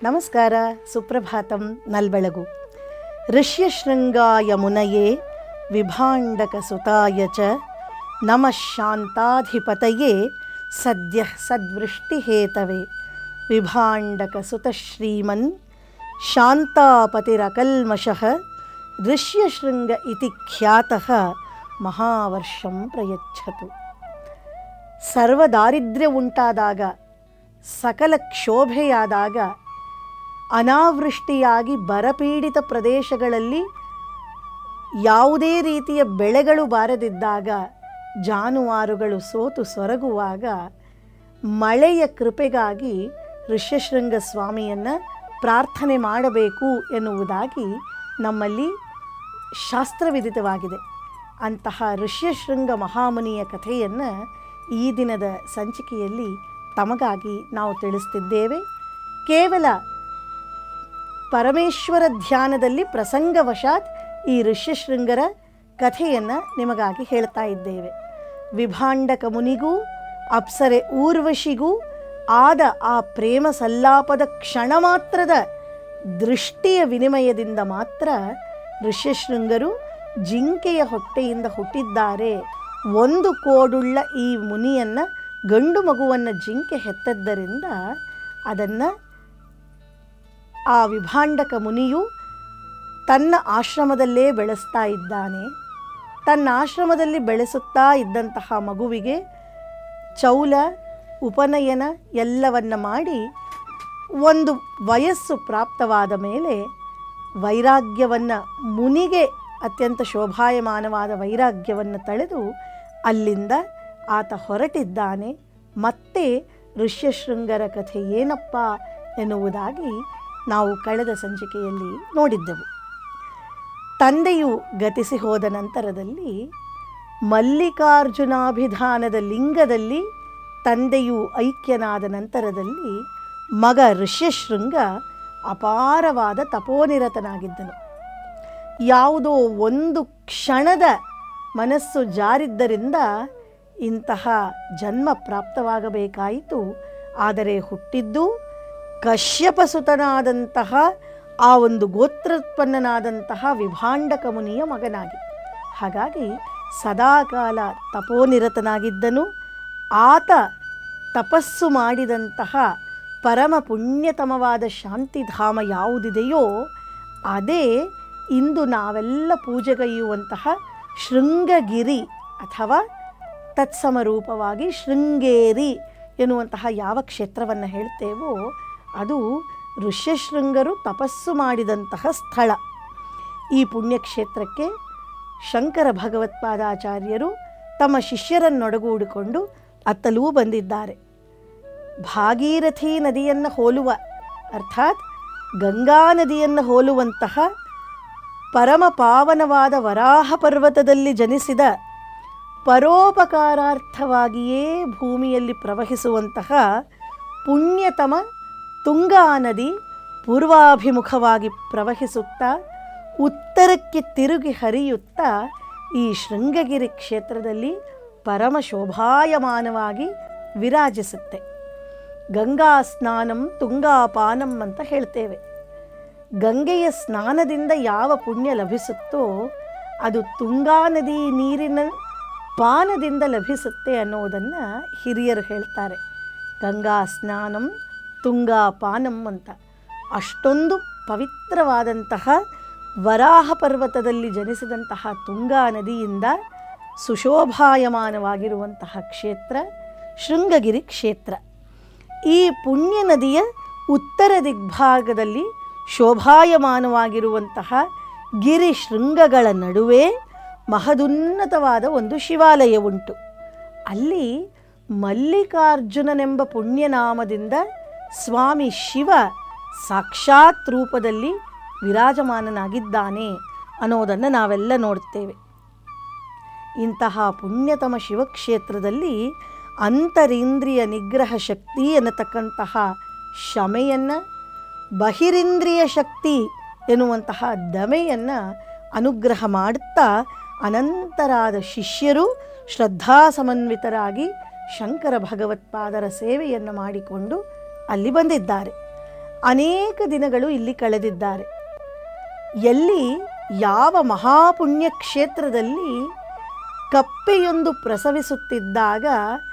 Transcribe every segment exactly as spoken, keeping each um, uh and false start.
ನಮಸ್ಕಾರ, ಸುಪ್ರಭಾತಂ, ನಲ್ಬೆಳಗು. ಋಷ್ಯಶೃಂಗಾಯ ಮುನಯೇ ವಿಭಾಂಡಕ ಸುತಾಯ ಚ ನಮಃ ಶಾಂತಾಧಿಪತಯೇ ಸದ್ಯಃ ಸದ್ವೃಷ್ಟಿಹೇತವೇ. ವಿಭಾಂಡಕ ಸುತ ಶ್ರೀಮನ್ ಶಾಂತಾಪತಿರಕಲ್ಮಷಃ ಋಷ್ಯಶೃಂಗ ಇತಿ ಖ್ಯಾತಃ ಮಹಾವರ್ಷಂ ಪ್ರಯಚ್ಛತು. ಸರ್ವದಾರಿದ್ರ್ಯ ಉಂಟಾದಾಗ, ಸಕಲ ಕ್ಷೋಭೆಯಾದಾಗ, ಅನಾವೃಷ್ಟಿಯಾಗಿ ಬರಪೀಡಿತ ಪ್ರದೇಶಗಳಲ್ಲಿ ಯಾವುದೇ ರೀತಿಯ ಬೆಳೆಗಳು ಬಾರದಿದ್ದಾಗ, ಜಾನುವಾರುಗಳು ಸೋತು ಸೊರಗುವಾಗ ಮಳೆಯ ಕೃಪೆಗಾಗಿ ಋಷ್ಯಶೃಂಗ ಸ್ವಾಮಿಯನ್ನು ಪ್ರಾರ್ಥನೆ ಮಾಡಬೇಕು ಎನ್ನುವುದಾಗಿ ನಮ್ಮಲ್ಲಿ ಶಾಸ್ತ್ರವಿದಿತವಾಗಿದೆ. ಅಂತಹ ಋಷ್ಯಶೃಂಗ ಮಹಾಮುನಿಯ ಕಥೆಯನ್ನು ಈ ದಿನದ ಸಂಚಿಕೆಯಲ್ಲಿ ತಮಗಾಗಿ ನಾವು ತಿಳಿಸ್ತಿದ್ದೇವೆ. ಕೇವಲ ಪರಮೇಶ್ವರ ಧ್ಯಾನದಲ್ಲಿ ಪ್ರಸಂಗವಶಾತ್ ಈ ಋಷ್ಯಶೃಂಗರ ಕಥೆಯನ್ನು ನಿಮಗಾಗಿ ಹೇಳ್ತಾ ಇದ್ದೇವೆ. ವಿಭಾಂಡಕ ಮುನಿಗೂ ಅಪ್ಸರೆ ಊರ್ವಶಿಗೂ ಆದ ಆ ಪ್ರೇಮ ಸಲ್ಲಾಪದ ಕ್ಷಣ ಮಾತ್ರದ ದೃಷ್ಟಿಯ ವಿನಿಮಯದಿಂದ ಮಾತ್ರ ಋಷ್ಯಶೃಂಗರು ಜಿಂಕೆಯ ಹೊಟ್ಟೆಯಿಂದ ಹುಟ್ಟಿದ್ದಾರೆ. ಒಂದು ಕೋಡುಳ್ಳ ಈ ಮುನಿಯನ್ನು, ಗಂಡು ಮಗುವನ್ನು ಜಿಂಕೆ ಹೆತ್ತದ್ದರಿಂದ ಅದನ್ನು ಆ ವಿಭಾಂಡಕ ಮುನಿಯು ತನ್ನ ಆಶ್ರಮದಲ್ಲೇ ಬೆಳೆಸ್ತಾ ಇದ್ದಾನೆ. ತನ್ನ ಆಶ್ರಮದಲ್ಲಿ ಬೆಳೆಸುತ್ತಾ ಇದ್ದಂತಹ ಮಗುವಿಗೆ ಚೌಲ, ಉಪನಯನ ಎಲ್ಲವನ್ನ ಮಾಡಿ ಒಂದು ವಯಸ್ಸು ಪ್ರಾಪ್ತವಾದ ಮೇಲೆ ವೈರಾಗ್ಯವನ್ನು, ಮುನಿಗೆ ಅತ್ಯಂತ ಶೋಭಾಯಮಾನವಾದ ವೈರಾಗ್ಯವನ್ನು ತಳೆದು ಅಲ್ಲಿಂದ ಆತ ಹೊರಟಿದ್ದಾನೆ. ಮತ್ತೆ ಋಷ್ಯಶೃಂಗರ ಕಥೆ ಏನಪ್ಪ ಎನ್ನುವುದಾಗಿ ನಾವು ಕಳೆದ ಸಂಚಿಕೆಯಲ್ಲಿ ನೋಡಿದ್ದೆವು. ತಂದೆಯು ಗತಿಸಿ ಹೋದ ನಂತರದಲ್ಲಿ ಮಲ್ಲಿಕಾರ್ಜುನಾಭಿಧಾನದ ಲಿಂಗದಲ್ಲಿ ತಂದೆಯು ಐಕ್ಯನಾದ ನಂತರದಲ್ಲಿ ಮಗ ಋಷ್ಯಶೃಂಗ ಅಪಾರವಾದ ತಪೋನಿರತನಾಗಿದ್ದನು. ಯಾವುದೋ ಒಂದು ಕ್ಷಣದ ಮನಸ್ಸು ಜಾರಿದ್ದರಿಂದ ಇಂತಹ ಜನ್ಮ ಪ್ರಾಪ್ತವಾಗಬೇಕಾಯಿತು. ಆದರೆ ಹುಟ್ಟಿದ್ದು ಕಶ್ಯಪಸುತನಾದಂತಹ ಆ ಒಂದು ಗೋತ್ರೋತ್ಪನ್ನನಾದಂತಹ ವಿಭಾಂಡಕ ಮುನಿಯ ಮಗನಾಗಿ. ಹಾಗಾಗಿ ಸದಾಕಾಲ ತಪೋನಿರತನಾಗಿದ್ದನು. ಆತ ತಪಸ್ಸು ಮಾಡಿದಂತಹ ಪರಮ ಪುಣ್ಯತಮವಾದ ಶಾಂತಿಧಾಮ ಯಾವುದಿದೆಯೋ ಅದೇ ಇಂದು ನಾವೆಲ್ಲ ಪೂಜೆಗೈಯುವಂತಹ ಶೃಂಗಗಿರಿ ಅಥವಾ ತತ್ಸಮರೂಪವಾಗಿ ಶೃಂಗೇರಿ ಎನ್ನುವಂತಹ ಯಾವ ಕ್ಷೇತ್ರವನ್ನು ಹೇಳ್ತೇವೋ ಅದು ಋಷ್ಯಶೃಂಗರು ತಪಸ್ಸು ಮಾಡಿದಂತಹ ಸ್ಥಳ. ಈ ಪುಣ್ಯಕ್ಷೇತ್ರಕ್ಕೆ ಶಂಕರ ಭಗವತ್ಪಾದಾಚಾರ್ಯರು ತಮ್ಮ ಶಿಷ್ಯರನ್ನೊಡಗೂಡಿಕೊಂಡು ಅತ್ತಲೂ ಬಂದಿದ್ದಾರೆ. ಭಾಗೀರಥಿ ನದಿಯನ್ನು ಹೋಲುವ, ಅರ್ಥಾತ್ ಗಂಗಾ ನದಿಯನ್ನು ಹೋಲುವಂತಹ ಪರಮ ಪಾವನವಾದ ವರಾಹ ಪರ್ವತದಲ್ಲಿ ಜನಿಸಿದ, ಪರೋಪಕಾರಾರ್ಥವಾಗಿಯೇ ಭೂಮಿಯಲ್ಲಿ ಪ್ರವಹಿಸುವಂತಹ ಪುಣ್ಯತಮ ತುಂಗಾ ನದಿ ಪೂರ್ವಾಭಿಮುಖವಾಗಿ ಪ್ರವಹಿಸುತ್ತಾ ಉತ್ತರಕ್ಕೆ ತಿರುಗಿ ಹರಿಯುತ್ತಾ ಈ ಶೃಂಗಗಿರಿ ಕ್ಷೇತ್ರದಲ್ಲಿ ಪರಮ ಶೋಭಾಯಮಾನವಾಗಿ ವಿರಾಜಿಸುತ್ತೆ. ಗಂಗಾ ಸ್ನಾನಂ ತುಂಗಾಪಾನಂ ಅಂತ ಹೇಳ್ತೇವೆ. ಗಂಗೆಯ ಸ್ನಾನದಿಂದ ಯಾವ ಪುಣ್ಯ ಲಭಿಸುತ್ತೋ ಅದು ತುಂಗಾ ನದಿ ನೀರಿನ ಪಾನದಿಂದ ಲಭಿಸುತ್ತೆ ಅನ್ನೋದನ್ನು ಹಿರಿಯರು ಹೇಳ್ತಾರೆ. ಗಂಗಾ ಸ್ನಾನಂ ತುಂಗಾ ಪಾನಂ ಅಂತ. ಅಷ್ಟೊಂದು ಪವಿತ್ರವಾದಂತಹ ವರಾಹ ಪರ್ವತದಲ್ಲಿ ಜನಿಸಿದಂತಹ ತುಂಗಾ ನದಿಯಿಂದ ಸುಶೋಭಾಯಮಾನವಾಗಿರುವಂತಹ ಕ್ಷೇತ್ರ ಶೃಂಗಗಿರಿ ಕ್ಷೇತ್ರ. ಈ ಪುಣ್ಯ ನದಿಯ ಉತ್ತರ ದಿಗ್ಭಾಗದಲ್ಲಿ ಶೋಭಾಯಮಾನವಾಗಿರುವಂತಹ ಗಿರಿ ಶೃಂಗಗಳ ನಡುವೆ ಮಹದುನ್ನತವಾದ ಒಂದು ಶಿವಾಲಯ ಉಂಟು. ಅಲ್ಲಿ ಮಲ್ಲಿಕಾರ್ಜುನನೆಂಬ ಪುಣ್ಯನಾಮದಿಂದ ಸ್ವಾಮಿ ಶಿವ ಸಾಕ್ಷಾತ್ ರೂಪದಲ್ಲಿ ವಿರಾಜಮಾನನಾಗಿದ್ದಾನೆ ಅನ್ನೋದನ್ನು ನಾವೆಲ್ಲ ನೋಡ್ತೇವೆ. ಇಂತಹ ಪುಣ್ಯತಮ ಶಿವಕ್ಷೇತ್ರದಲ್ಲಿ ಅಂತರಿಂದ್ರಿಯ ನಿಗ್ರಹ ಶಕ್ತಿ ಎನ್ನತಕ್ಕಂತಹ ಶಮೆಯನ್ನು, ಬಹಿರಿಂದ್ರಿಯ ಶಕ್ತಿ ಎನ್ನುವಂತಹ ದಮೆಯನ್ನು ಅನುಗ್ರಹ ಮಾಡುತ್ತಾ ಅನಂತರಾದ ಶಿಷ್ಯರು ಶ್ರದ್ಧಾ ಸಮನ್ವಿತರಾಗಿ ಶಂಕರ ಭಗವತ್ಪಾದರ ಸೇವೆಯನ್ನು ಮಾಡಿಕೊಂಡು ಅಲ್ಲಿ ಬಂದಿದ್ದಾರೆ. ಅನೇಕ ದಿನಗಳು ಇಲ್ಲಿ ಕಳೆದಿದ್ದಾರೆ. ಎಲ್ಲಿ ಯಾವ ಮಹಾಪುಣ್ಯ ಕ್ಷೇತ್ರದಲ್ಲಿ ಕಪ್ಪೆಯೊಂದು ಪ್ರಸವಿಸುತ್ತಿದ್ದಾಗ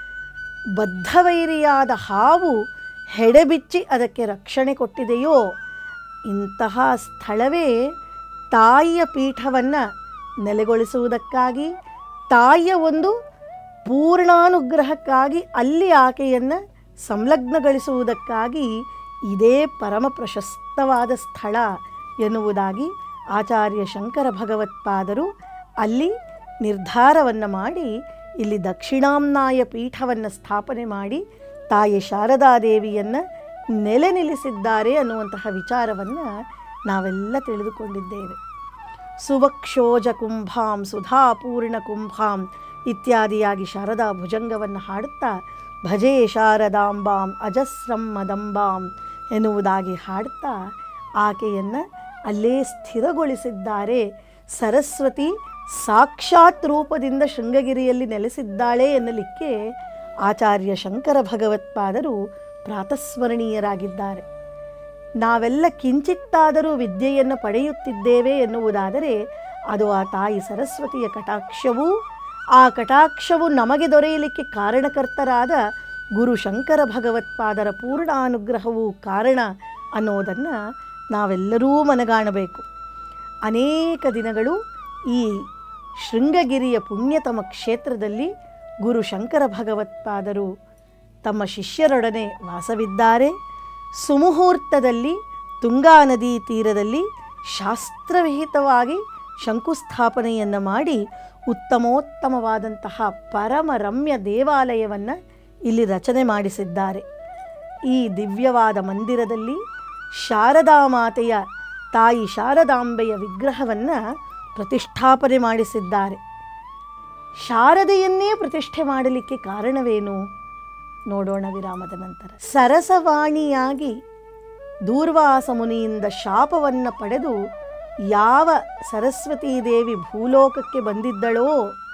ಬದ್ಧವೈರಿಯಾದ ಹಾವು ಹೆಡೆಬಿಚ್ಚಿ ಅದಕ್ಕೆ ರಕ್ಷಣೆ ಕೊಟ್ಟಿದೆಯೋ ಇಂತಹ ಸ್ಥಳವೇ ತಾಯಿಯ ಪೀಠವನ್ನು ನೆಲೆಗೊಳಿಸುವುದಕ್ಕಾಗಿ, ತಾಯಿಯ ಒಂದು ಪೂರ್ಣಾನುಗ್ರಹಕ್ಕಾಗಿ ಅಲ್ಲಿ ಆಕೆಯನ್ನು ಸಂಲಗ್ನಗೊಳಿಸುವುದಕ್ಕಾಗಿ ಇದೇ ಪರಮ ಪ್ರಶಸ್ತವಾದ ಸ್ಥಳ ಎನ್ನುವುದಾಗಿ ಆಚಾರ್ಯ ಶಂಕರ ಭಗವತ್ಪಾದರು ಅಲ್ಲಿ ನಿರ್ಧಾರವನ್ನು ಮಾಡಿ ಇಲ್ಲಿ ದಕ್ಷಿಣಾಮ್ನಾಯ ಪೀಠವನ್ನು ಸ್ಥಾಪನೆ ಮಾಡಿ ತಾಯಿ ಶಾರದಾದೇವಿಯನ್ನು ನೆಲೆ ನಿಲ್ಲಿಸಿದ್ದಾರೆ ಅನ್ನುವಂತಹ ವಿಚಾರವನ್ನು ನಾವೆಲ್ಲ ತಿಳಿದುಕೊಂಡಿದ್ದೇವೆ. ಸುವಕ್ಷೋಜ ಕುಂಭಾಂ ಸುಧಾಪೂರ್ಣ ಕುಂಭಾಂ ಇತ್ಯಾದಿಯಾಗಿ ಶಾರದಾ ಭುಜಂಗವನ್ನು ಹಾಡುತ್ತಾ ಭಜೆ ಶಾರದಾಂಬಾಂ ಅಜಸ್ರಂ ಮದಂಬಾಂ ಎನ್ನುವುದಾಗಿ ಹಾಡುತ್ತಾ ಆಕೆಯನ್ನು ಅಲ್ಲೇ ಸ್ಥಿರಗೊಳಿಸಿದ್ದಾರೆ. ಸರಸ್ವತಿ ಸಾಕ್ಷಾತ್ ರೂಪದಿಂದ ಶೃಂಗಗಿರಿಯಲ್ಲಿ ನೆಲೆಸಿದ್ದಾಳೆ ಎನ್ನಲಿಕ್ಕೆ ಆಚಾರ್ಯ ಶಂಕರ ಭಗವತ್ಪಾದರು ಪ್ರಾತಸ್ಮರಣೀಯರಾಗಿದ್ದಾರೆ. ನಾವೆಲ್ಲ ಕಿಂಚಿತ್ತಾದರೂ ವಿದ್ಯೆಯನ್ನು ಪಡೆಯುತ್ತಿದ್ದೇವೆ ಎನ್ನುವುದಾದರೆ ಅದು ಆ ತಾಯಿ ಸರಸ್ವತಿಯ ಕಟಾಕ್ಷವೂ, ಆ ಕಟಾಕ್ಷವು ನಮಗೆ ದೊರೆಯಲಿಕ್ಕೆ ಕಾರಣಕರ್ತರಾದ ಗುರು ಶಂಕರ ಭಗವತ್ಪಾದರ ಪೂರ್ಣ ಅನುಗ್ರಹವೂ ಕಾರಣ ಅನ್ನೋದನ್ನು ನಾವೆಲ್ಲರೂ ಮನಗಾಣಬೇಕು. ಅನೇಕ ದಿನಗಳು ಈ ಶೃಂಗಗಿರಿಯ ಪುಣ್ಯತಮ ಕ್ಷೇತ್ರದಲ್ಲಿ ಗುರು ಶಂಕರ ಭಗವತ್ಪಾದರು ತಮ್ಮ ಶಿಷ್ಯರೊಡನೆ ವಾಸವಿದ್ದಾರೆ. ಸುಮುಹೂರ್ತದಲ್ಲಿ ತುಂಗಾ ನದಿ ತೀರದಲ್ಲಿ ಶಾಸ್ತ್ರವಿಹಿತವಾಗಿ ಶಂಕುಸ್ಥಾಪನೆಯನ್ನು ಮಾಡಿ ಉತ್ತಮೋತ್ತಮವಾದಂತಹ ಪರಮರಮ್ಯ ದೇವಾಲಯವನ್ನು ಇಲ್ಲಿ ರಚನೆ ಮಾಡಿಸಿದ್ದಾರೆ. ಈ ದಿವ್ಯವಾದ ಮಂದಿರದಲ್ಲಿ ಶಾರದಾ ಮಾತೆಯ ತಾಯಿ ಶಾರದಾಂಬೆಯ ವಿಗ್ರಹವನ್ನು ಪ್ರತಿಷ್ಠಾಪನೆ ಮಾಡಿಸಿದ್ದಾರೆ. ಶಾರದೆಯನ್ನೇ ಪ್ರತಿಷ್ಠೆ ಮಾಡಲಿಕ್ಕೆ ಕಾರಣವೇನು ನೋಡೋಣ ವಿರಾಮದ ನಂತರ. ಸರಸವಾಣಿಯಾಗಿ ದೂರ್ವಾಸ ಮುನಿಯಿಂದ ಶಾಪವನ್ನು ಪಡೆದು ಯಾವ ಸರಸ್ವತೀ ದೇವಿ ಭೂಲೋಕಕ್ಕೆ ಬಂದಿದ್ದಳೋ,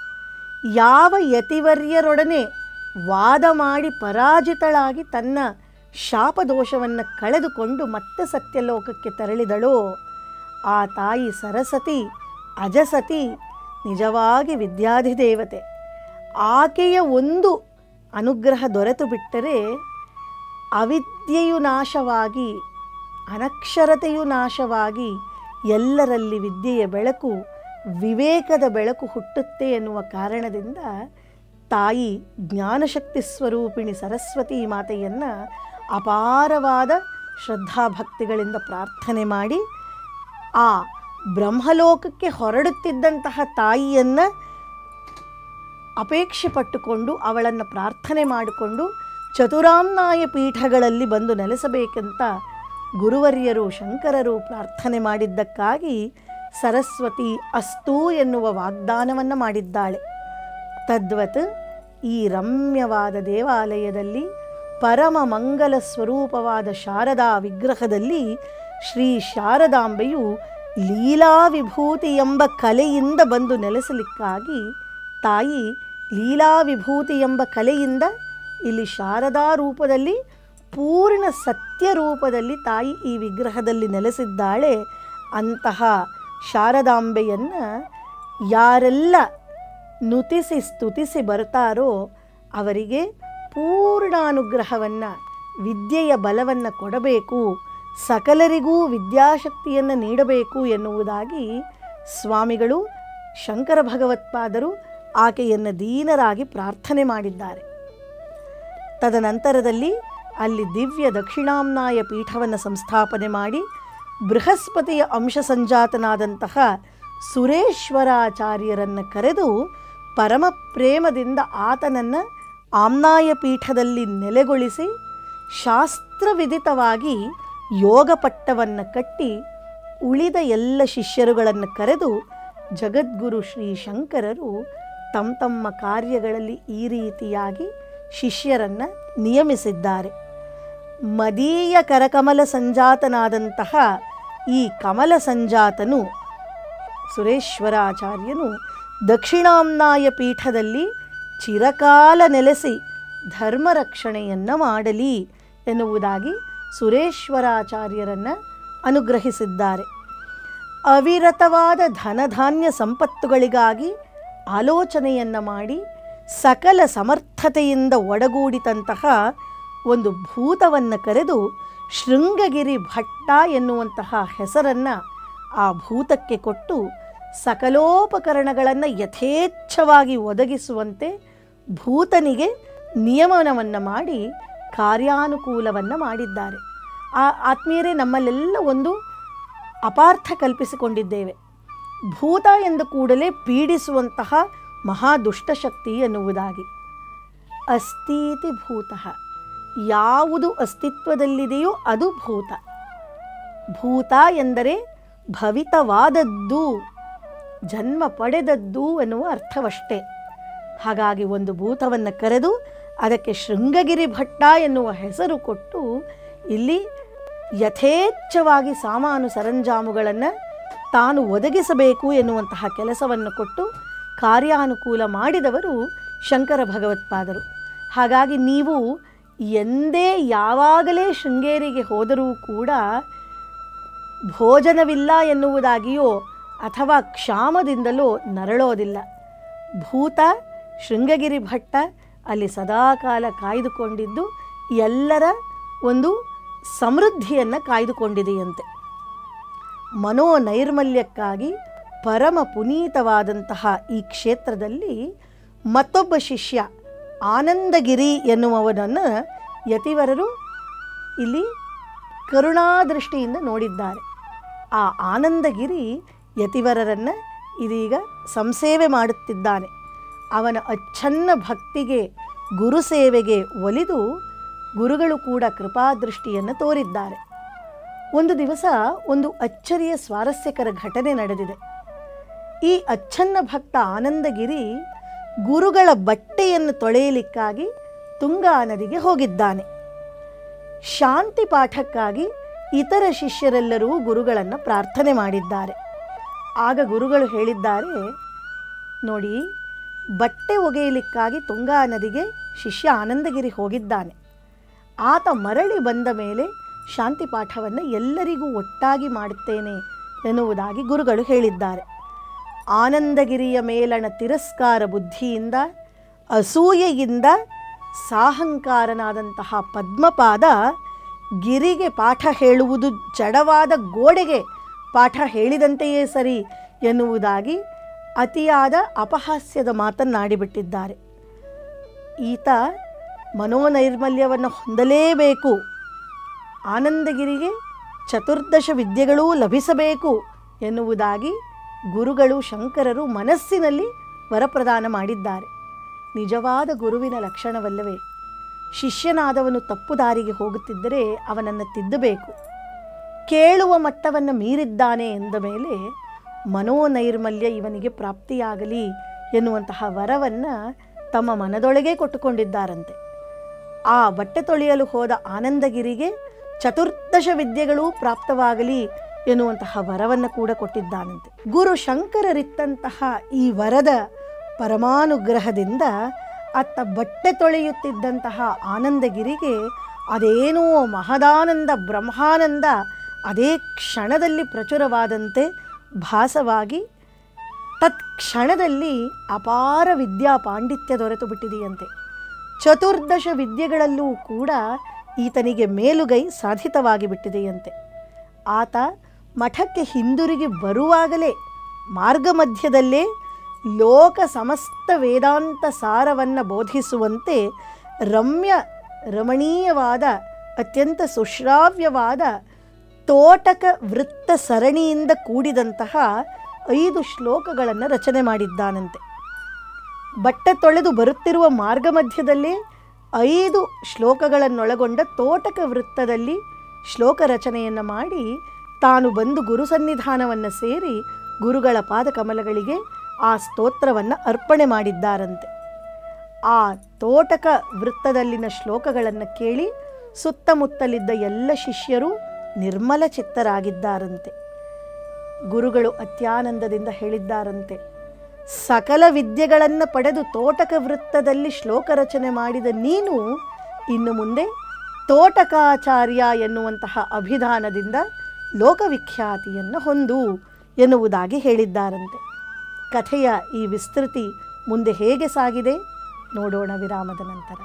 ಯಾವ ಯತಿವರ್ಯರೊಡನೆ ವಾದ ಮಾಡಿ ಪರಾಜಿತಳಾಗಿ ತನ್ನ ಶಾಪದೋಷವನ್ನು ಕಳೆದುಕೊಂಡು ಮತ್ತೆ ಸತ್ಯಲೋಕಕ್ಕೆ ತೆರಳಿದಳೋ ಆ ತಾಯಿ ಸರಸ್ವತಿ ಅಜಸತಿ ನಿಜವಾಗಿ ವಿದ್ಯಾಧಿದೇವತೆ. ಆಕೆಯ ಒಂದು ಅನುಗ್ರಹ ದೊರೆತು ಬಿಟ್ಟರೆ ಅವಿದ್ಯೆಯು ನಾಶವಾಗಿ ಅನಕ್ಷರತೆಯು ನಾಶವಾಗಿ ಎಲ್ಲರಲ್ಲಿ ವಿದ್ಯೆಯ ಬೆಳಕು, ವಿವೇಕದ ಬೆಳಕು ಹುಟ್ಟುತ್ತೆ ಎನ್ನುವ ಕಾರಣದಿಂದ ತಾಯಿ ಜ್ಞಾನಶಕ್ತಿ ಸ್ವರೂಪಿಣಿ ಸರಸ್ವತಿ ಮಾತೆಯನ್ನು ಅಪಾರವಾದ ಶ್ರದ್ಧಾಭಕ್ತಿಗಳಿಂದ ಪ್ರಾರ್ಥನೆ ಮಾಡಿ ಆ ಬ್ರಹ್ಮಲೋಕಕ್ಕೆ ಹೊರಡುತ್ತಿದ್ದಂತಹ ತಾಯಿಯನ್ನು ಅಪೇಕ್ಷೆ ಪಟ್ಟುಕೊಂಡು ಅವಳನ್ನು ಪ್ರಾರ್ಥನೆ ಮಾಡಿಕೊಂಡು ಚತುರಾಮ್ನಾಯ ಪೀಠಗಳಲ್ಲಿ ಬಂದು ನೆಲೆಸಬೇಕಂತ ಗುರುವರ್ಯರು ಶಂಕರರು ಪ್ರಾರ್ಥನೆ ಮಾಡಿದ್ದಕ್ಕಾಗಿ ಸರಸ್ವತಿ ಅಸ್ತೂ ಎನ್ನುವ ವಾಗ್ದಾನವನ್ನು ಮಾಡಿದ್ದಾಳೆ. ತದ್ವತ್ ಈ ರಮ್ಯವಾದ ದೇವಾಲಯದಲ್ಲಿ ಪರಮ ಮಂಗಲ ಸ್ವರೂಪವಾದ ಶಾರದಾ ವಿಗ್ರಹದಲ್ಲಿ ಶ್ರೀ ಶಾರದಾಂಬೆಯು ಲೀಲಾ ವಿಭೂತಿ ಎಂಬ ಕಲೆಯಿಂದ ಬಂದು ನೆಲೆಸಲಿಕ್ಕಾಗಿ ತಾಯಿ ಲೀಲಾ ವಿಭೂತಿ ಎಂಬ ಕಲೆಯಿಂದ ಇಲ್ಲಿ ಶಾರದಾ ರೂಪದಲ್ಲಿ ಪೂರ್ಣ ಸತ್ಯ ರೂಪದಲ್ಲಿ ತಾಯಿ ಈ ವಿಗ್ರಹದಲ್ಲಿ ನೆಲೆಸಿದ್ದಾಳೆ. ಅಂತಹ ಶಾರದಾಂಬೆಯನ್ನು ಯಾರೆಲ್ಲ ನುತಿಸಿ ಸ್ತುತಿಸಿ ಬರ್ತಾರೋ ಅವರಿಗೆ ಪೂರ್ಣಾನುಗ್ರಹವನ್ನು, ವಿದ್ಯೆಯ ಬಲವನ್ನು ಕೊಡಬೇಕು, ಸಕಲರಿಗೂ ವಿದ್ಯಾಶಕ್ತಿಯನ್ನು ನೀಡಬೇಕು ಎನ್ನುವುದಾಗಿ ಸ್ವಾಮಿಗಳು ಶಂಕರ ಭಗವತ್ಪಾದರು ಆಕೆಯನ್ನು ದೀನರಾಗಿ ಪ್ರಾರ್ಥನೆ ಮಾಡಿದ್ದಾರೆ. ತದನಂತರದಲ್ಲಿ ಅಲ್ಲಿ ದಿವ್ಯ ದಕ್ಷಿಣಾಮ್ನಾಯ ಪೀಠವನ್ನು ಸಂಸ್ಥಾಪನೆ ಮಾಡಿ ಬೃಹಸ್ಪತಿಯ ಅಂಶ ಸಂಜಾತನಾದಂತಹ ಸುರೇಶ್ವರಾಚಾರ್ಯರನ್ನು ಕರೆದು ಪರಮ ಪ್ರೇಮದಿಂದ ಆತನನ್ನು ಆಮ್ನಾಯ ಪೀಠದಲ್ಲಿ ನೆಲೆಗೊಳಿಸಿ ಶಾಸ್ತ್ರವಿದಿತವಾಗಿ ಯೋಗ ಪಟ್ಟವನ್ನು ಕಟ್ಟಿ ಉಳಿದ ಎಲ್ಲ ಶಿಷ್ಯರುಗಳನ್ನು ಕರೆದು ಜಗದ್ಗುರು ಶ್ರೀ ಶಂಕರರು ತಮ್ಮ ತಮ್ಮ ಕಾರ್ಯಗಳಲ್ಲಿ ಈ ರೀತಿಯಾಗಿ ಶಿಷ್ಯರನ್ನು ನಿಯಮಿಸಿದ್ದಾರೆ. ಮದೀಯ ಕರಕಮಲ ಸಂಜಾತನಾದಂತಹ ಈ ಕಮಲ ಸಂಜಾತನು ಸುರೇಶ್ವರಾಚಾರ್ಯನು ದಕ್ಷಿಣಾಮ್ನಾಯ ಪೀಠದಲ್ಲಿ ಚಿರಕಾಲ ನೆಲೆಸಿ ಧರ್ಮ ರಕ್ಷಣೆಯನ್ನು ಮಾಡಲಿ ಎನ್ನುವುದಾಗಿ ಸುರೇಶ್ವರಾಚಾರ್ಯರನ್ನು ಅನುಗ್ರಹಿಸಿದ್ದಾರೆ. ಅವಿರತವಾದ ಧನಧಾನ್ಯ ಸಂಪತ್ತುಗಳಿಗಾಗಿ ಆಲೋಚನೆಯನ್ನು ಮಾಡಿ ಸಕಲ ಸಮರ್ಥತೆಯಿಂದ ಒಡಗೂಡಿದಂತಹ ಒಂದು ಭೂತವನ್ನು ಕರೆದು ಶೃಂಗಗಿರಿ ಭಟ್ಟ ಎನ್ನುವಂತಹ ಹೆಸರನ್ನು ಆ ಭೂತಕ್ಕೆ ಕೊಟ್ಟು ಸಕಲೋಪಕರಣಗಳನ್ನು ಯಥೇಚ್ಛವಾಗಿ ಒದಗಿಸುವಂತೆ ಭೂತನಿಗೆ ನಿಯಮನವನ್ನು ಮಾಡಿ ಕಾರ್ಯಾನುಕೂಲವನ್ನು ಮಾಡಿದ್ದಾರೆ. ಆ ಆತ್ಮೀಯರೇ, ನಮ್ಮಲ್ಲೆಲ್ಲ ಒಂದು ಅಪಾರ್ಥ ಕಲ್ಪಿಸಿಕೊಂಡಿದ್ದೇವೆ. ಭೂತ ಎಂದು ಕೂಡಲೇ ಪೀಡಿಸುವಂತಹ ಮಹಾದುಷ್ಟಶಕ್ತಿ ಎನ್ನುವುದಾಗಿ. ಅಸ್ತೀತಿ ಭೂತಃ, ಯಾವುದು ಅಸ್ತಿತ್ವದಲ್ಲಿದೆಯೋ ಅದು ಭೂತ. ಭೂತ ಎಂದರೆ ಭವಿತವಾದದ್ದು, ಜನ್ಮ ಪಡೆದದ್ದು ಎನ್ನುವ ಅರ್ಥವಷ್ಟೇ. ಹಾಗಾಗಿ ಒಂದು ಭೂತವನ್ನು ಕರೆದು ಅದಕ್ಕೆ ಶೃಂಗಗಿರಿ ಭಟ್ಟ ಎನ್ನುವ ಹೆಸರು ಕೊಟ್ಟು ಇಲ್ಲಿ ಯಥೇಚ್ಛವಾಗಿ ಸಾಮಾನು ಸರಂಜಾಮುಗಳನ್ನು ತಾನು ಒದಗಿಸಬೇಕು ಎನ್ನುವಂತಹ ಕೆಲಸವನ್ನು ಕೊಟ್ಟು ಕಾರ್ಯಾನುಕೂಲ ಮಾಡಿದವರು ಶಂಕರ ಭಗವತ್ಪಾದರು. ಹಾಗಾಗಿ ನೀವು ಎಂದೇ ಯಾವಾಗಲೇ ಶೃಂಗೇರಿಗೆ ಹೋದರೂ ಕೂಡ ಭೋಜನವಿಲ್ಲ ಎನ್ನುವುದಾಗಿಯೋ ಅಥವಾ ಕ್ಷಾಮದಿಂದಲೋ ನರಳೋದಿಲ್ಲ. ಭೂತ ಶೃಂಗಗಿರಿ ಭಟ್ಟ ಅಲ್ಲಿ ಸದಾಕಾಲ ಕಾಯ್ದುಕೊಂಡಿದ್ದು ಎಲ್ಲರ ಒಂದು ಸಮೃದ್ಧಿಯನ್ನು ಕಾಯ್ದುಕೊಂಡಿದೆಯಂತೆ. ಮನೋನೈರ್ಮಲ್ಯಕ್ಕಾಗಿ ಪರಮ ಪುನೀತವಾದಂತಹ ಈ ಕ್ಷೇತ್ರದಲ್ಲಿ ಮತ್ತೊಬ್ಬ ಶಿಷ್ಯ ಆನಂದಗಿರಿ ಎನ್ನುವವನನ್ನು ಯತಿವರರು ಇಲ್ಲಿ ಕರುಣಾದೃಷ್ಟಿಯಿಂದ ನೋಡಿದ್ದಾರೆ. ಆ ಆನಂದಗಿರಿ ಯತಿವರರನ್ನು ಇದೀಗ ಸಂಸೇವೆ ಮಾಡುತ್ತಿದ್ದಾನೆ. ಅವನ ಅಚ್ಛನ್ನ ಭಕ್ತಿಗೆ ಗುರುಸೇವೆಗೆ ಒಲಿದು ಗುರುಗಳು ಕೂಡ ಕೃಪಾದೃಷ್ಟಿಯನ್ನು ತೋರಿದ್ದಾರೆ. ಒಂದು ದಿವಸ ಒಂದು ಅಚ್ಚರಿಯ ಸ್ವಾರಸ್ಯಕರ ಘಟನೆ ನಡೆದಿದೆ. ಈ ಅಚ್ಛನ್ನ ಭಕ್ತ ಆನಂದಗಿರಿ ಗುರುಗಳ ಬಟ್ಟೆಯನ್ನು ತೊಳೆಯಲಿಕ್ಕಾಗಿ ತುಂಗಾ ನದಿಗೆ ಹೋಗಿದ್ದಾನೆ. ಶಾಂತಿ ಪಾಠಕ್ಕಾಗಿ ಇತರ ಶಿಷ್ಯರೆಲ್ಲರೂ ಗುರುಗಳನ್ನು ಪ್ರಾರ್ಥನೆ ಮಾಡಿದ್ದಾರೆ. ಆಗ ಗುರುಗಳು ಹೇಳಿದ್ದಾರೆ, ನೋಡಿ, ಬಟ್ಟೆ ಒಗೆಯಲಿಕ್ಕಾಗಿ ತುಂಗಾ ನದಿಗೆ ಶಿಷ್ಯ ಆನಂದಗಿರಿ ಹೋಗಿದ್ದಾನೆ. ಆತ ಮರಳಿ ಬಂದ ಮೇಲೆ ಶಾಂತಿ ಪಾಠವನ್ನು ಎಲ್ಲರಿಗೂ ಒಟ್ಟಾಗಿ ಮಾಡುತ್ತೇನೆ ಎನ್ನುವುದಾಗಿ ಗುರುಗಳು ಹೇಳಿದ್ದಾರೆ. ಆನಂದಗಿರಿಯ ಮೇಲಣ ತಿರಸ್ಕಾರ ಬುದ್ಧಿಯಿಂದ ಅಸೂಯೆಯಿಂದ ಸಾಹಂಕಾರನಾದಂತಹ ಪದ್ಮಪಾದ ಗಿರಿಗೆ ಪಾಠ ಹೇಳುವುದು ಜಡವಾದ ಗೋಡೆಗೆ ಪಾಠ ಹೇಳಿದಂತೆಯೇ ಸರಿ ಎನ್ನುವುದಾಗಿ ಅತಿಯಾದ ಅಪಹಾಸ್ಯದ ಮಾತನ್ನಾಡಿಬಿಟ್ಟಿದ್ದಾರೆ. ಈತ ಮನೋನೈರ್ಮಲ್ಯವನ್ನು ಹೊಂದಲೇಬೇಕು, ಆನಂದಗಿರಿಗೆ ಚತುರ್ದಶ ವಿದ್ಯೆಗಳೂ ಲಭಿಸಬೇಕು ಎನ್ನುವುದಾಗಿ ಗುರುಗಳು ಶಂಕರರು ಮನಸ್ಸಿನಲ್ಲಿ ವರಪ್ರದಾನ ಮಾಡಿದ್ದಾರೆ. ನಿಜವಾದ ಗುರುವಿನ ಲಕ್ಷಣವಲ್ಲವೇ? ಶಿಷ್ಯನಾದವನು ತಪ್ಪು ದಾರಿಗೆ ಹೋಗುತ್ತಿದ್ದರೆ ಅವನನ್ನು ತಿದ್ದಬೇಕು. ಕೇಳುವ ಮಟ್ಟವನ್ನು ಮೀರಿದ್ದಾನೆ ಎಂದ ಮೇಲೆ ಮನೋನೈರ್ಮಲ್ಯ ಇವನಿಗೆ ಪ್ರಾಪ್ತಿಯಾಗಲಿ ಎನ್ನುವಂತಹ ವರವನ್ನು ತಮ್ಮ ಮನದೊಳಗೆ ಕೊಟ್ಟುಕೊಂಡಿದ್ದಾರಂತೆ. ಆ ಬಟ್ಟೆ ತೊಳೆಯಲು ಹೋದ ಆನಂದಗಿರಿಗೆ ಚತುರ್ದಶ ವಿದ್ಯೆಗಳೂ ಪ್ರಾಪ್ತವಾಗಲಿ ಎನ್ನುವಂತಹ ವರವನ್ನು ಕೂಡ ಕೊಟ್ಟಿದ್ದಾನಂತೆ. ಗುರು ಶಂಕರರಿತ್ತಂತಹ ಈ ವರದ ಪರಮಾನುಗ್ರಹದಿಂದ ಅತ್ತ ಬಟ್ಟೆ ತೊಳೆಯುತ್ತಿದ್ದಂತಹ ಆನಂದಗಿರಿಗೆ ಅದೇನೋ ಮಹದಾನಂದ ಬ್ರಹ್ಮಾನಂದ ಅದೇ ಕ್ಷಣದಲ್ಲಿ ಪ್ರಚುರವಾದಂತೆ ಭಾಸವಾಗಿ ತತ್ಕ್ಷಣದಲ್ಲಿ ಅಪಾರ ವಿದ್ಯಾ ಪಾಂಡಿತ್ಯ ದೊರೆತು ಬಿಟ್ಟಿದೆಯಂತೆ. ಚತುರ್ದಶ ವಿದ್ಯೆಗಳಲ್ಲೂ ಕೂಡ ಈತನಿಗೆ ಮೇಲುಗೈ ಸಾಧಿತವಾಗಿ ಬಿಟ್ಟಿದೆಯಂತೆ. ಆತ ಮಠಕ್ಕೆ ಹಿಂದಿರುಗಿ ಬರುವಾಗಲೇ ಮಾರ್ಗ ಮಧ್ಯದಲ್ಲೇ ಲೋಕ ಸಮಸ್ತ ವೇದಾಂತ ಸಾರವನ್ನು ಬೋಧಿಸುವಂತೆ ರಮ್ಯ ರಮಣೀಯವಾದ ಅತ್ಯಂತ ಸುಶ್ರಾವ್ಯವಾದ ತೋಟಕ ವೃತ್ತ ಸರಣಿಯಿಂದ ಕೂಡಿದಂತಹ ಐದು ಶ್ಲೋಕಗಳನ್ನು ರಚನೆ ಮಾಡಿದ್ದಾನಂತೆ. ಬಟ್ಟೆ ತೊಳೆದು ಬರುತ್ತಿರುವ ಮಾರ್ಗ ಮಧ್ಯದಲ್ಲೇ ಐದು ಶ್ಲೋಕಗಳನ್ನೊಳಗೊಂಡ ತೋಟಕ ವೃತ್ತದಲ್ಲಿ ಶ್ಲೋಕ ರಚನೆಯನ್ನು ಮಾಡಿ ತಾನು ಬಂದು ಗುರು ಸನ್ನಿಧಾನವನ್ನು ಸೇರಿ ಗುರುಗಳ ಪಾದಕಮಲಗಳಿಗೆ ಆ ಸ್ತೋತ್ರವನ್ನು ಅರ್ಪಣೆ ಮಾಡಿದ್ದಾರಂತೆ. ಆ ತೋಟಕ ವೃತ್ತದಲ್ಲಿನ ಶ್ಲೋಕಗಳನ್ನು ಕೇಳಿ ಸುತ್ತಮುತ್ತಲಿದ್ದ ಎಲ್ಲ ಶಿಷ್ಯರು ನಿರ್ಮಲ ಚಿತ್ತರಾಗಿದ್ದಾರಂತೆ. ಗುರುಗಳು ಅತ್ಯಾನಂದದಿಂದ ಹೇಳಿದ್ದಾರಂತೆ, ಸಕಲ ವಿದ್ಯೆಗಳನ್ನು ಪಡೆದು ತೋಟಕ ವೃತ್ತದಲ್ಲಿ ಶ್ಲೋಕ ರಚನೆ ಮಾಡಿದ ನೀನು ಇನ್ನು ಮುಂದೆ ತೋಟಕಾಚಾರ್ಯ ಎನ್ನುವಂತಹ ಅಭಿಧಾನದಿಂದ ಲೋಕವಿಖ್ಯಾತಿಯನ್ನು ಹೊಂದು ಎನ್ನುವುದಾಗಿ ಹೇಳಿದ್ದಾರಂತೆ. ಕಥೆಯ ಈ ವಿಸ್ತೃತಿ ಮುಂದೆ ಹೇಗೆ ಸಾಗಿದೆ ನೋಡೋಣ ವಿರಾಮದ ನಂತರ.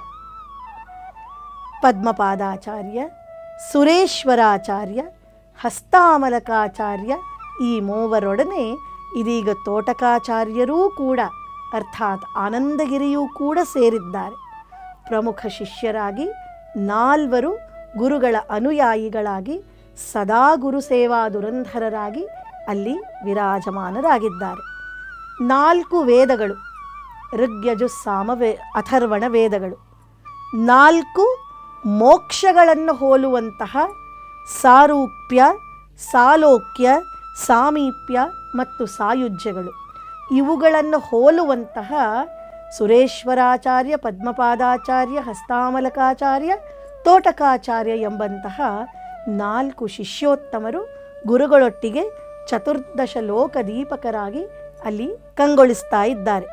ಪದ್ಮಪಾದಾಚಾರ್ಯ, ಸುರೇಶ್ವರಾಚಾರ್ಯ, ಹಸ್ತಾಮಲಕಾಚಾರ್ಯ ಈ ಮೂವರೊಡನೆ ಇದೀಗ ತೋಟಕಾಚಾರ್ಯರೂ ಕೂಡ ಅರ್ಥಾತ್ ಆನಂದಗಿರಿಯೂ ಕೂಡ ಸೇರಿದ್ದಾರೆ. ಪ್ರಮುಖ ಶಿಷ್ಯರಾಗಿ ನಾಲ್ವರು ಗುರುಗಳ ಅನುಯಾಯಿಗಳಾಗಿ ಸದಾ ಗುರು ಸೇವಾ ದುರಂಧರರಾಗಿ ಅಲ್ಲಿ ವಿರಾಜಮಾನರಾಗಿದ್ದಾರೆ. ನಾಲ್ಕು ವೇದಗಳು, ಋಗ್ಯಜು ಸಾಮ ವೇ ಅಥರ್ವಣ ವೇದಗಳು, ನಾಲ್ಕು ಮೋಕ್ಷಗಳನ್ನು ಹೋಲುವಂತಹ ಸಾರೂಪ್ಯ, ಸಾಲೋಕ್ಯ, ಸಾಮೀಪ್ಯ ಮತ್ತು ಸಾಯುಜ್ಯಗಳು, ಇವುಗಳನ್ನು ಹೋಲುವಂತಹ ಸುರೇಶ್ವರಾಚಾರ್ಯ, ಪದ್ಮಪಾದಾಚಾರ್ಯ, ಹಸ್ತಾಮಲಕಾಚಾರ್ಯ, ತೋಟಕಾಚಾರ್ಯ ಎಂಬಂತಹ ನಾಲ್ಕು ಶಿಷ್ಯೋತ್ತಮರು ಗುರುಗಳೊಟ್ಟಿಗೆ ಚತುರ್ದಶ ಲೋಕದೀಪಕರಾಗಿ ಅಲ್ಲಿ ಕಂಗೊಳಿಸ್ತಾ ಇದ್ದಾರೆ.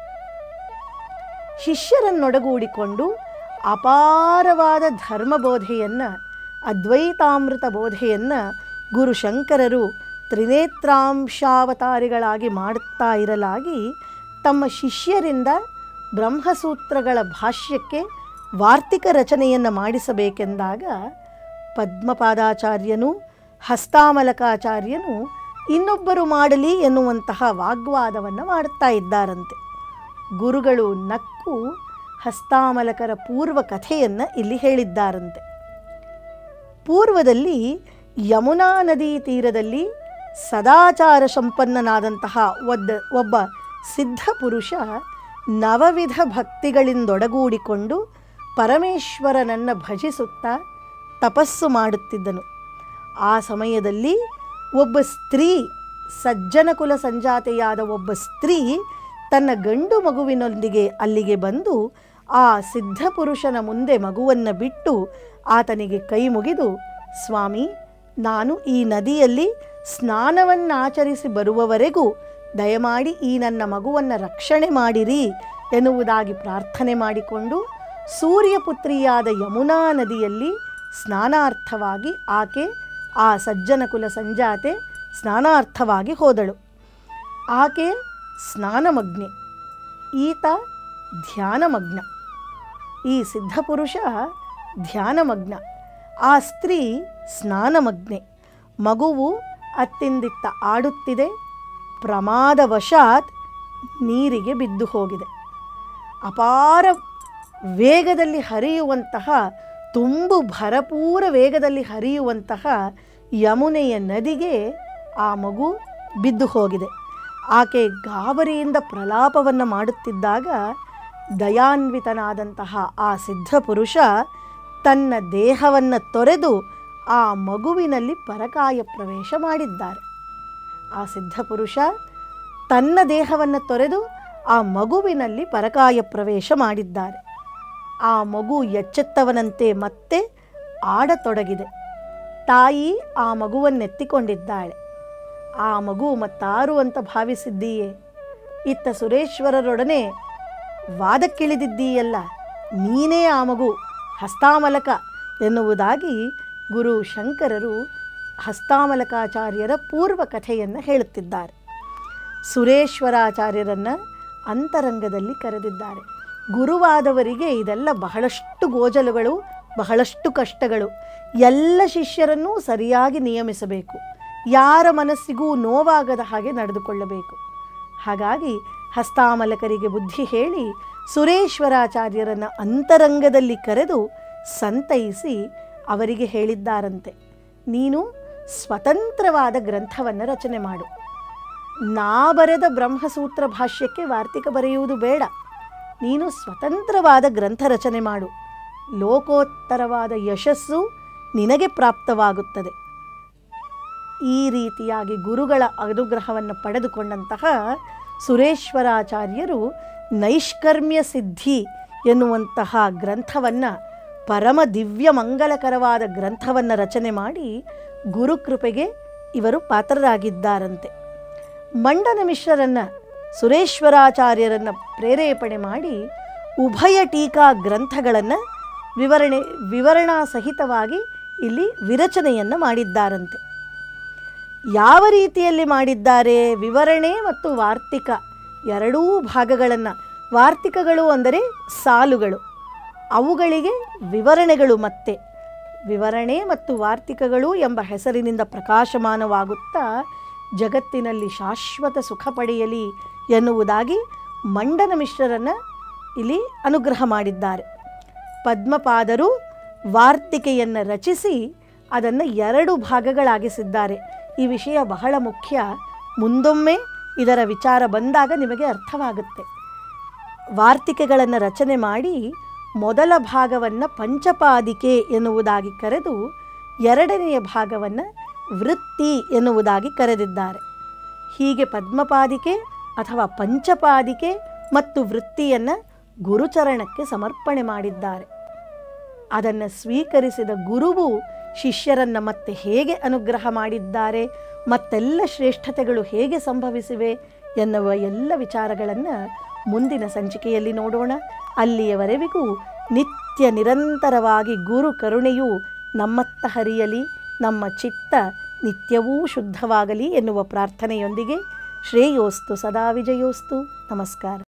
ಶಿಷ್ಯರನ್ನೊಡಗೂಡಿಕೊಂಡು ಅಪಾರವಾದ ಧರ್ಮಬೋಧೆಯನ್ನು, ಅದ್ವೈತಾಮೃತ ಬೋಧೆಯನ್ನು ಗುರುಶಂಕರರು ತ್ರಿನೇತ್ರಾಂಶಾವತಾರಿಗಳಾಗಿ ಮಾಡುತ್ತಾ ಇರಲಾಗಿ ತಮ್ಮ ಶಿಷ್ಯರಿಂದ ಬ್ರಹ್ಮಸೂತ್ರಗಳ ಭಾಷ್ಯಕ್ಕೆ ವಾರ್ತಿಕ ರಚನೆಯನ್ನು ಮಾಡಿಸಬೇಕೆಂದಾಗ ಪದ್ಮಪಾದಾಚಾರ್ಯನು, ಹಸ್ತಾಮಲಕಾಚಾರ್ಯನು ಇನ್ನೊಬ್ಬರು ಮಾಡಲಿ ಎನ್ನುವಂತಹ ವಾಗ್ವಾದವನ್ನು ಮಾಡುತ್ತಾ ಇದ್ದಾರಂತೆ. ಗುರುಗಳು ನಕ್ಕು ಹಸ್ತಾಮಲಕರ ಪೂರ್ವ ಕಥೆಯನ್ನು ಇಲ್ಲಿ ಹೇಳಿದ್ದಾರಂತೆ. ಪೂರ್ವದಲ್ಲಿ ಯಮುನಾ ನದಿ ತೀರದಲ್ಲಿ ಸದಾಚಾರ ಸಂಪನ್ನನಾದಂತಹ ಒದ್ದ ಒಬ್ಬ ಸಿದ್ಧ ಪುರುಷ ನವವಿಧ ಭಕ್ತಿಗಳಿಂದೊಡಗೂಡಿಕೊಂಡು ಪರಮೇಶ್ವರನನ್ನು ಭಜಿಸುತ್ತಾ ತಪಸ್ಸು ಮಾಡುತ್ತಿದ್ದನು. ಆ ಸಮಯದಲ್ಲಿ ಒಬ್ಬ ಸ್ತ್ರೀ, ಸಜ್ಜನ ಕುಲ ಸಂಜಾತೆಯಾದ ಒಬ್ಬ ಸ್ತ್ರೀ ತನ್ನ ಗಂಡು ಮಗುವಿನೊಂದಿಗೆ ಅಲ್ಲಿಗೆ ಬಂದು ಆ ಸಿದ್ಧ ಪುರುಷನ ಮುಂದೆ ಮಗುವನ್ನು ಬಿಟ್ಟು ಆತನಿಗೆ ಕೈ ಮುಗಿದು, ಸ್ವಾಮಿ, ನಾನು ಈ ನದಿಯಲ್ಲಿ ಸ್ನಾನವನ್ನಾಚರಿಸಿ ಬರುವವರೆಗೂ ದಯಮಾಡಿ ಈ ನನ್ನ ಮಗುವನ್ನು ರಕ್ಷಣೆ ಮಾಡಿರಿ ಎನ್ನುವುದಾಗಿ ಪ್ರಾರ್ಥನೆ ಮಾಡಿಕೊಂಡು ಸೂರ್ಯಪುತ್ರಿಯಾದ ಯಮುನಾ ನದಿಯಲ್ಲಿ ಸ್ನಾನಾರ್ಥವಾಗಿ ಆಕೆ, ಆ ಸಜ್ಜನ ಕುಲ ಸಂಜಾತೆ ಸ್ನಾನಾರ್ಥವಾಗಿ ಹೋದಳು. ಆಕೆ ಸ್ನಾನಮಗ್ನೆ, ಈತ ಧ್ಯಾನಮಗ್ನ. ಈ ಸಿದ್ಧಪುರುಷ ಧ್ಯಾನಮಗ್ನ, ಆ ಸ್ತ್ರೀ ಸ್ನಾನಮಗ್ನೆ. ಮಗುವು ಅತ್ತಿಂದಿತ್ತ ಆಡುತ್ತಿದೆ, ಪ್ರಮಾದವಶಾತ್ ನೀರಿಗೆ ಬಿದ್ದು ಹೋಗಿದೆ. ಅಪಾರ ವೇಗದಲ್ಲಿ ಹರಿಯುವಂತಹ, ತುಂಬು ಭರಪೂರ ವೇಗದಲ್ಲಿ ಹರಿಯುವಂತಹ ಯಮುನೆಯ ನದಿಗೆ ಆ ಮಗು ಬಿದ್ದು ಹೋಗಿದೆ. ಆಕೆ ಗಾಬರಿಯಿಂದ ಪ್ರಲಾಪವನ್ನು ಮಾಡುತ್ತಿದ್ದಾಗ ದಯಾನ್ವಿತನಾದಂತಹ ಆ ಸಿದ್ಧ ಪುರುಷ ತನ್ನ ದೇಹವನ್ನು ತೊರೆದು ಆ ಮಗುವಿನಲ್ಲಿ ಪರಕಾಯ ಪ್ರವೇಶ ಮಾಡಿದ್ದಾರೆ. ಆ ಸಿದ್ಧ ಪುರುಷ ತನ್ನ ದೇಹವನ್ನು ತೊರೆದು ಆ ಮಗುವಿನಲ್ಲಿ ಪರಕಾಯ ಪ್ರವೇಶ ಮಾಡಿದ್ದಾರೆ. ಆ ಮಗು ಎಚ್ಚೆತ್ತವನಂತೆ ಮತ್ತೆ ಆಡತೊಡಗಿದೆ. ತಾಯಿ ಆ ಮಗುವನ್ನೆತ್ತಿಕೊಂಡಿದ್ದಾಳೆ. ಆ ಮಗು ಮತ್ತಾರು ಅಂತ ಭಾವಿಸಿದ್ದೀಯೇ? ಇತ್ತ ಸುರೇಶ್ವರರೊಡನೆ ವಾದಕ್ಕಿಳಿದಿದ್ದೀಯಲ್ಲ, ನೀನೇ ಆ ಮಗು, ಹಸ್ತಾಮಲಕ ಎನ್ನುವುದಾಗಿ ಗುರು ಶಂಕರರು ಹಸ್ತಾಮಲಕಾಚಾರ್ಯರ ಪೂರ್ವ ಕಥೆಯನ್ನು ಹೇಳುತ್ತಿದ್ದಾರೆ. ಸುರೇಶ್ವರಾಚಾರ್ಯರನ್ನು ಅಂತರಂಗದಲ್ಲಿ ಕರೆದಿದ್ದಾರೆ. ಗುರುವಾದವರಿಗೆ ಇದೆಲ್ಲ ಬಹಳಷ್ಟು ಗೋಜಲುಗಳು, ಬಹಳಷ್ಟು ಕಷ್ಟಗಳು. ಎಲ್ಲ ಶಿಷ್ಯರನ್ನೂ ಸರಿಯಾಗಿ ನಿಯಮಿಸಬೇಕು, ಯಾರ ಮನಸ್ಸಿಗೂ ನೋವಾಗದ ಹಾಗೆ ನಡೆದುಕೊಳ್ಳಬೇಕು. ಹಾಗಾಗಿ ಹಸ್ತಾಮಲಕರಿಗೆ ಬುದ್ಧಿ ಹೇಳಿ ಸುರೇಶ್ವರಾಚಾರ್ಯರನ್ನು ಅಂತರಂಗದಲ್ಲಿ ಕರೆದು ಸಂತೈಸಿ ಅವರಿಗೆ ಹೇಳಿದ್ದಾರಂತೆ, ನೀನು ಸ್ವತಂತ್ರವಾದ ಗ್ರಂಥವನ್ನು ರಚನೆ ಮಾಡು. ನಾ ಬರೆದ ಬ್ರಹ್ಮಸೂತ್ರ ಭಾಷ್ಯಕ್ಕೆ ವಾರ್ತಿಕ ಬರೆಯುವುದು ಬೇಡ, ನೀನು ಸ್ವತಂತ್ರವಾದ ಗ್ರಂಥ ರಚನೆ ಮಾಡು. ಲೋಕೋತ್ತರವಾದ ಯಶಸ್ಸು ನಿನಗೆ ಪ್ರಾಪ್ತವಾಗುತ್ತದೆ. ಈ ರೀತಿಯಾಗಿ ಗುರುಗಳ ಅನುಗ್ರಹವನ್ನು ಪಡೆದುಕೊಂಡಂತಹ ಸುರೇಶ್ವರಾಚಾರ್ಯರು ನೈಷ್ಕರ್ಮ್ಯ ಸಿದ್ಧಿ ಎನ್ನುವಂತಹ ಗ್ರಂಥವನ್ನು, ಪರಮ ದಿವ್ಯ ಮಂಗಲಕರವಾದ ಗ್ರಂಥವನ್ನು ರಚನೆ ಮಾಡಿ ಗುರುಕೃಪೆಗೆ ಇವರು ಪಾತ್ರರಾಗಿದ್ದಾರಂತೆ. ಮಂಡನ ಮಿಶ್ರರನ್ನು, ಸುರೇಶ್ವರಾಚಾರ್ಯರನ್ನು ಪ್ರೇರೇಪಣೆ ಮಾಡಿ ಉಭಯ ಟೀಕಾ ಗ್ರಂಥಗಳನ್ನು ವಿವರಣೆ ವಿವರಣಾ ಸಹಿತವಾಗಿ ಇಲ್ಲಿ ವಿರಚನೆಯನ್ನು ಮಾಡಿದ್ದಾರಂತೆ. ಯಾವ ರೀತಿಯಲ್ಲಿ ಮಾಡಿದ್ದಾರೆ? ವಿವರಣೆ ಮತ್ತು ವಾರ್ತಿಕ ಎರಡೂ ಭಾಗಗಳನ್ನು, ವಾರ್ತಿಕಗಳು ಅಂದರೆ ಸಾಲುಗಳು, ಅವುಗಳಿಗೆ ವಿವರಣೆಗಳು, ಮತ್ತೆ ವಿವರಣೆ ಮತ್ತು ವಾರ್ತಿಕಗಳು ಎಂಬ ಹೆಸರಿನಿಂದ ಪ್ರಕಾಶಮಾನವಾಗುತ್ತಾ ಜಗತ್ತಿನಲ್ಲಿ ಶಾಶ್ವತ ಸುಖ ಪಡೆಯಲಿ ಎನ್ನುವುದಾಗಿ ಮಂಡನ ಮಿಶ್ರರನ್ನು ಇಲ್ಲಿ ಅನುಗ್ರಹ ಮಾಡಿದ್ದಾರೆ. ಪದ್ಮಪಾದರು ವಾರ್ತಿಕೆಯನ್ನು ರಚಿಸಿ ಅದನ್ನು ಎರಡು ಭಾಗಗಳಾಗಿಸಿದ್ದಾರೆ. ಈ ವಿಷಯ ಬಹಳ ಮುಖ್ಯ. ಮುಂದೊಮ್ಮೆ ಇದರ ವಿಚಾರ ಬಂದಾಗ ನಿಮಗೆ ಅರ್ಥವಾಗುತ್ತೆ. ವಾರ್ತಿಕೆಗಳನ್ನು ರಚನೆ ಮಾಡಿ ಮೊದಲ ಭಾಗವನ್ನು ಪಂಚಪಾದಿಕೆ ಎನ್ನುವುದಾಗಿ ಕರೆದು ಎರಡನೆಯ ಭಾಗವನ್ನು ವೃತ್ತಿ ಎನ್ನುವುದಾಗಿ ಕರೆದಿದ್ದಾರೆ. ಹೀಗೆ ಪದ್ಮಪಾದಿಕೆ ಅಥವಾ ಪಂಚಪಾದಿಕೆ ಮತ್ತು ವೃತ್ತಿಯನ್ನು ಗುರುಚರಣಕ್ಕೆ ಸಮರ್ಪಣೆ ಮಾಡಿದ್ದಾರೆ. ಅದನ್ನು ಸ್ವೀಕರಿಸಿದ ಗುರುವು ಶಿಷ್ಯರನ್ನು ಮತ್ತೆ ಹೇಗೆ ಅನುಗ್ರಹ ಮಾಡಿದ್ದಾರೆ, ಮತ್ತೆಲ್ಲ ಶ್ರೇಷ್ಠತೆಗಳು ಹೇಗೆ ಸಂಭವಿಸಿವೆ ಎನ್ನುವ ಎಲ್ಲ ವಿಚಾರಗಳನ್ನು ಮುಂದಿನ ಸಂಚಿಕೆಯಲ್ಲಿ ನೋಡೋಣ. ಅಲ್ಲಿಯವರೆವಿಗೂ ನಿತ್ಯ ನಿರಂತರವಾಗಿ ಗುರು ಕರುಣೆಯು ನಮ್ಮತ್ತ ಹರಿಯಲಿ, ನಮ್ಮ ಚಿತ್ತ ನಿತ್ಯವೂ ಶುದ್ಧವಾಗಲಿ ಎನ್ನುವ ಪ್ರಾರ್ಥನೆಯೊಂದಿಗೆ ಶ್ರೇಯೋಸ್ತು ಸದಾ ವಿಜಯೋಸ್ತು. ನಮಸ್ಕಾರ.